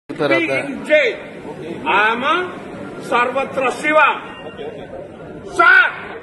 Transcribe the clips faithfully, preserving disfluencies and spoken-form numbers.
in jail. I am a Sarvatra Shiva. Sir,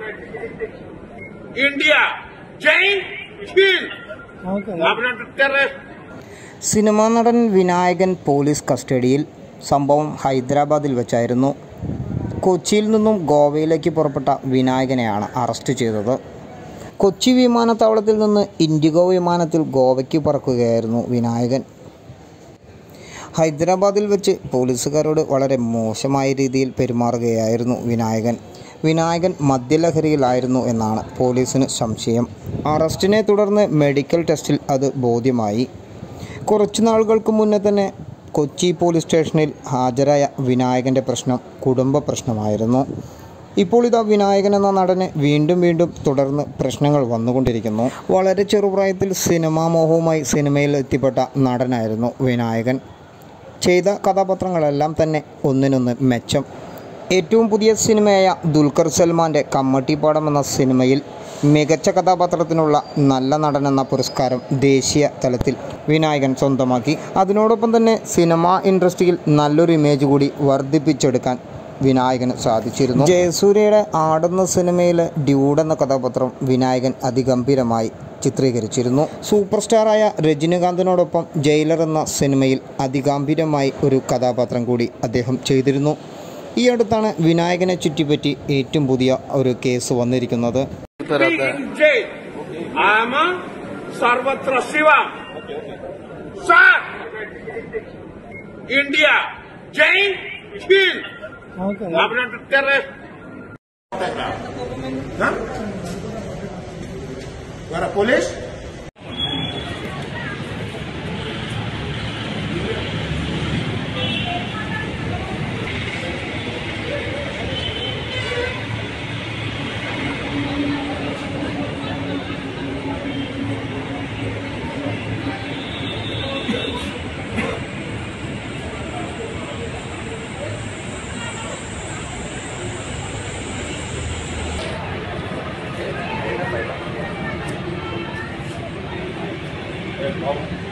India, Jain, kill. I'm not a terrorist. Cinema നടൻ Vinayakan police കസ്റ്റഡിയിൽ. സംഭവം ഹൈദരാബാദിൽ വെച്ചായിരുന്നു. കൊച്ചിയിൽ നിന്നും ഗോവയിലേക്ക് പുറപ്പെട്ട വിനായകനെയാണ് അറസ്റ്റ് ചെയ്തത്. കൊച്ചി വിമാനത്താവളത്തിൽ നിന്ന് ഇൻഡിഗോ വിമാനത്തിൽ ഗോവയ്ക്ക് പറക്കുകയായിരുന്നു വിനായകൻ. ഹൈദരാബാദിൽ വെച്ച് പോലീസുകാരോട് വളരെ മോശമായ രീതിയിൽ പെരുമാറുകയായിരുന്നു വിനായകൻ. വിനായകൻ മദ്യലഹരിയിലായിരുന്നു എന്നാണ് പോലീസിന് സംശയം. അറസ്റ്റിനെ തുടർന്ന് മെഡിക്കൽ ടെസ്റ്റിൽ അത് ബോധ്യമായി. കുറച്ചു നാളുകൾക്ക് മുന്നേ തന്നെ കൊച്ചി പോലീസ് സ്റ്റേഷനിൽ ഹാജരായ വിനായകൻ്റെ പ്രശ്നം കുടുംബ പ്രശ്നമായിരുന്നു. ഇപ്പോൾ ഇതാ വിനായകൻ എന്ന നടന് വീണ്ടും വീണ്ടും തുടർന്ന് പ്രശ്നങ്ങൾ വന്നുകൊണ്ടിരിക്കുന്നു. വളരെ ചെറുപ്രായത്തിൽ സിനിമാ മോഹവുമായി സിനിമയിൽ എത്തിപ്പെട്ട നടനായിരുന്നു വിനായകൻ. ചെയ്ത കഥാപാത്രങ്ങളെല്ലാം തന്നെ ഒന്നിനൊന്ന് മെച്ചം. ഏറ്റവും പുതിയ സിനിമയായ ദുൽഖർ സൽമാൻ്റെ കമ്മട്ടിപ്പാടം എന്ന സിനിമയിൽ മികച്ച കഥാപാത്രത്തിനുള്ള നല്ല നടനെന്ന പുരസ്കാരം ദേശീയ തലത്തിൽ വിനായകൻ സ്വന്തമാക്കി. അതിനോടൊപ്പം തന്നെ സിനിമാ ഇൻഡസ്ട്രിയിൽ നല്ലൊരു ഇമേജ് കൂടി വർദ്ധിപ്പിച്ചെടുക്കാൻ വിനായകന് സാധിച്ചിരുന്നു. ജയസൂര്യയുടെ ആടുന്ന സിനിമയിലെ ഡ്യൂഡ് എന്ന കഥാപാത്രം വിനായകൻ അതിഗംഭീരമായി ചിത്രീകരിച്ചിരുന്നു. സൂപ്പർ സ്റ്റാറായ രജനികാന്തിനോടൊപ്പം ജയിലർ എന്ന സിനിമയിൽ അതിഗംഭീരമായി ഒരു കഥാപാത്രം കൂടി അദ്ദേഹം ചെയ്തിരുന്നു. ഈ അടുത്താണ് വിനായകനെ ചുറ്റിപ്പറ്റി ഏറ്റവും പുതിയ ഒരു കേസ് വന്നിരിക്കുന്നത്. Sarvatra Shiva. Sir, India, Jain, kill. I'm not a terrorist. Huh? You are a police? Oh.